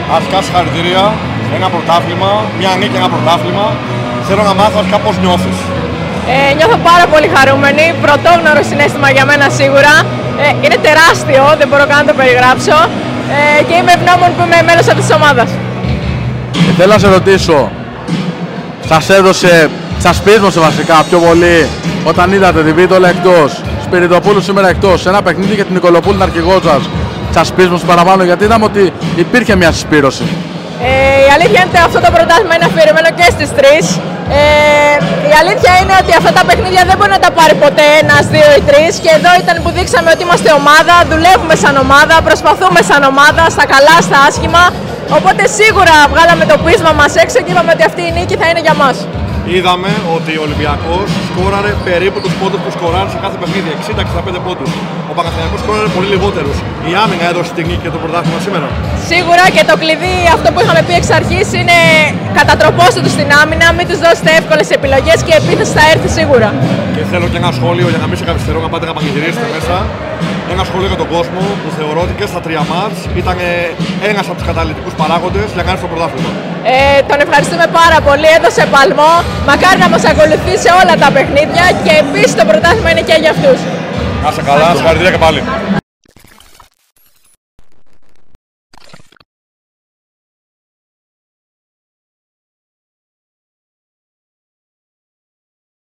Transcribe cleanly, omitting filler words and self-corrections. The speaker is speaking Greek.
Αρχικά συγχαρητήρια, ένα πρωτάθλημα, μια νίκη, ένα πρωτάθλημα. Θέλω να μάθω αρχικά πώς νιώθεις. Νιώθω πάρα πολύ χαρούμενη, πρωτόγνωρο συναίσθημα για μένα σίγουρα. Είναι τεράστιο, δεν μπορώ καν να το περιγράψω και είμαι ευγνώμων που είμαι μέλος αυτής της ομάδας. Θέλω να σε ρωτήσω, σας πείσμωσε βασικά πιο πολύ όταν είδατε τη Βίτολα εκτός, Σπυριδοπούλου σήμερα εκτός, σε ένα παιχνίδι για την Νικολοπούλου την αρχηγό σας πείσμωσε παραπάνω, γιατί είδαμε ότι υπήρχε μια συσπήρωση. Η αλήθεια είναι ότι αυτό το πρωτάθλημα είναι αφιερωμένο και στις τρεις. Η αλήθεια είναι ότι αυτά τα παιχνίδια δεν μπορεί να τα πάρει ποτέ ένας, δύο ή τρεις και εδώ ήταν που δείξαμε ότι είμαστε ομάδα, δουλεύουμε σαν ομάδα, προσπαθούμε σαν ομάδα, στα καλά, στα άσχημα. Οπότε σίγουρα βγάλαμε το πείσμα μας έξω και είπαμε ότι αυτή η νίκη θα είναι για μας. Είδαμε ότι ο Ολυμπιακός σκόραρε περίπου τους πόντους που σκοράρει σε κάθε παιχνίδι, 60-65 πόντους. Ο Παναθηναϊκός σκόραρε πολύ λιγότερους. Η άμυνα έδωσε την νίκη και το πρωτάθλημα σήμερα. Σίγουρα και το κλειδί, αυτό που είχαμε πει εξ αρχής, είναι κατατροπώστε τους στην άμυνα, μην τους δώσετε εύκολες επιλογές και η επίθεση θα έρθει σίγουρα. Και θέλω και ένα σχόλιο για να μην σε καθυστερώ, να πάτε να πανηγυρίσετε μέσα. Ένα σχόλιο για τον κόσμο που θεωρώ ότι και στα τρία μάτς ήταν ένας από τους καταλυτικούς παράγοντες για να έρθει στο πρωτάθλημα. Τον ευχαριστούμε πάρα πολύ, έδωσε παλμό. Μακάρι να μας ακολουθεί σε όλα τα παιχνίδια και επίσης το πρωτάθλημα είναι και για αυτούς. Να είσαι καλά, συγχαρητήρια και πάλι.